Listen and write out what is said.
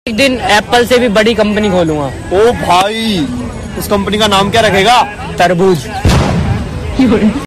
एक दिन एप्पल से भी बड़ी कंपनी खोलूंगा। ओ भाई, उस कंपनी का नाम क्या रखेगा? तरबूज।